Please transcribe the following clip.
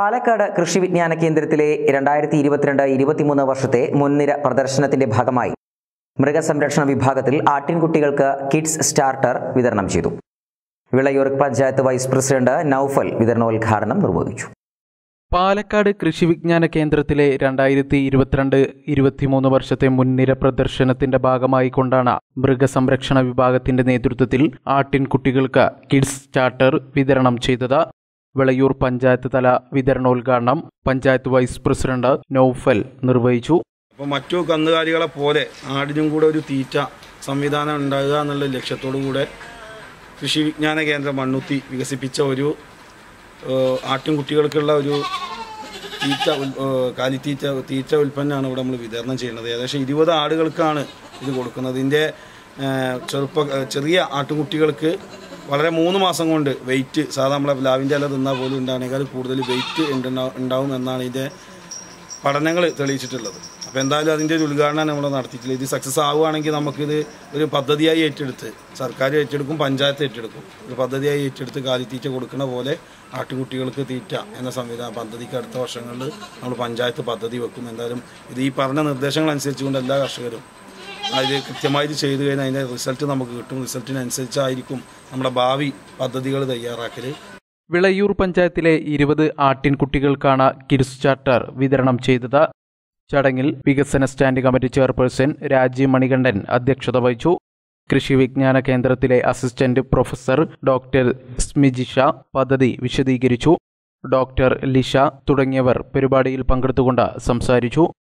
പാലക്കാട് കൃഷി വിജ്ഞാന കേന്ദ്രത്തിലെ 2022-23 വർഷത്തെ മുൻനിര പ്രദർശനത്തിന്റെ ഭാഗമായി മൃഗസംരക്ഷണ വിഭാഗത്തിൽ ആട്ടിൻകുട്ടികൾക്ക് കിഡ്സ് സ്റ്റാർട്ടർ വിതരണം ചെയ്തു. വിളയൂർ പഞ്ചായത്ത് വൈസ് പ്രസിഡന്റ് നൌഫൽ വിതരണോദ്ഘാടനം നിർവഹിച്ചു. പാലക്കാട് കൃഷി വിജ്ഞാന കേന്ദ്രത്തിലെ 2022-23 വർഷത്തെ മുൻനിര പ്രദർശനത്തിന്റെ ഭാഗമായി കൊണ്ടാണ് മൃഗസംരക്ഷണ വിഭാഗത്തിന്റെ നേതൃത്വത്തിൽ ആട്ടിൻകുട്ടികൾക്ക് കിഡ്സ് സ്റ്റാർട്ടർ വിതരണം ചെയ്തത്. വിളയൂർ പഞ്ചായത്ത് തല വിതരണോദ്ഘാടനം പഞ്ചായത്ത് വൈസ് പ്രസിഡന്റ് നൌഫൽ നിർവഹിച്ചു. അപ്പോൾ മറ്റു കന്നുകാലികളെ പോലെ ആടിനും കൂടെ ഒരു തീറ്റ സംവിധാനം ഉണ്ടാകുക എന്നുള്ള ലക്ഷ്യത്തോടു കൂടെ കൃഷി വിജ്ഞാന കേന്ദ്രം മണ്ണുത്തി വികസിപ്പിച്ച ഒരു ആട്ടിൻകുട്ടികൾക്കുള്ള ഒരു തീറ്റ ഉൽപ്പന്നമാണ് ഇവിടെ നമ്മൾ വിതരണം ചെയ്യുന്നത്. ഏകദേശം 20 ആടുകൾക്കാണ് ഇത് കൊടുക്കുന്നത്. ഇതിൻ്റെ ചെറിയ ആട്ടിൻകുട്ടികൾക്ക് വളരെ 3 മാസം കൊണ്ട് വെയിറ്റ് സാധാരണ നമ്മളെ ലാവിൻ്റെ ഇല തിന്നാൽ പോലും ഉണ്ടാകുന്നതിനേക്കാൾ കൂടുതൽ വെയിറ്റ് ഉണ്ടാവും എന്നാണ് ഇതിൻ്റെ പഠനങ്ങൾ തെളിയിച്ചിട്ടുള്ളത്. അപ്പോൾ എന്തായാലും അതിൻ്റെ ഒരു ഉദ്ഘാടനം നമ്മൾ നടത്തിയിട്ടില്ല. ഇത് സക്സസ് ആവുകയാണെങ്കിൽ നമുക്കിത് ഒരു പദ്ധതിയായി ഏറ്റെടുത്ത് സർക്കാർ ഏറ്റെടുക്കും, പഞ്ചായത്ത് ഏറ്റെടുക്കും. ഒരു പദ്ധതിയായി ഏറ്റെടുത്ത് കാലിത്തീറ്റ കൊടുക്കുന്ന പോലെ ആട്ടിൻകുട്ടികൾക്ക് തീറ്റ എന്ന സംവിധാന പദ്ധതിക്ക് അടുത്ത വർഷങ്ങളിൽ നമ്മൾ പഞ്ചായത്ത് പദ്ധതി വെക്കും. എന്തായാലും ഇത് ഈ പറഞ്ഞ നിർദ്ദേശങ്ങൾ അനുസരിച്ചുകൊണ്ട് എല്ലാ കർഷകരും അതിൽ കൃത്യമായിട്ട് ചെയ്തു കഴിഞ്ഞാൽ അതിൻ്റെ റിസൾട്ട് നമുക്ക് കിട്ടും. റിസൾട്ടിനനുസരിച്ചായിരിക്കും നമ്മുടെ ഭാവി പദ്ധതികൾ തയ്യാറാക്കൽ. വിളയൂർ പഞ്ചായത്തിലെ 20 ആട്ടിൻകുട്ടികൾക്കാണ് കിഡ്സ് സ്റ്റാർട്ടർ വിതരണം ചെയ്തത്. ചടങ്ങിൽ വികസന standing committee chairperson Rajeev Manikandan അധ്യക്ഷത വഹിച്ചു. കൃഷി വിജ്ഞാന കേന്ദ്രത്തിലെ അസിസ്റ്റന്റ് പ്രൊഫസർ ഡോക്ടർ സ്മിജിഷ പദ്ധതി വിശദീകരിച്ചു. ഡോക്ടർ ലിഷ തുടങ്ങിയവർ പരിപാടിയിൽ പങ്കെടുത്തുകൊണ്ട് സംസാരിച്ചു.